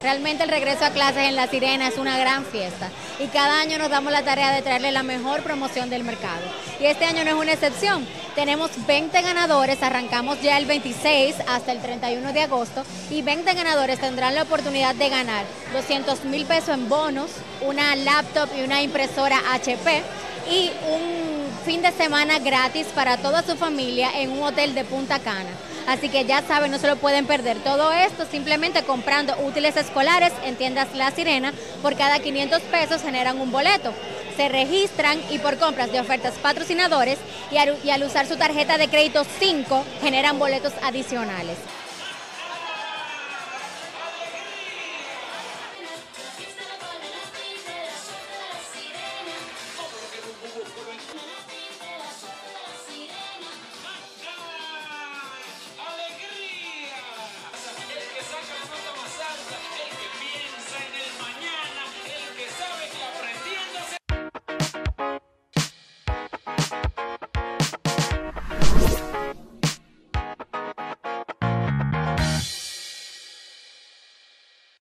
Realmente el regreso a clases en La Sirena es una gran fiesta y cada año nos damos la tarea de traerle la mejor promoción del mercado. Y este año no es una excepción. Tenemos 20 ganadores, arrancamos ya el 26 hasta el 31 de agosto y 20 ganadores tendrán la oportunidad de ganar 200,000 pesos en bonos, una laptop y una impresora HP y un fin de semana gratis para toda su familia en un hotel de Punta Cana. Así que ya saben, no se lo pueden perder. Todo esto simplemente comprando útiles escolares en tiendas La Sirena. Por cada 500 pesos generan un boleto. Se registran y por compras de ofertas patrocinadores y al usar su tarjeta de crédito 5 generan boletos adicionales.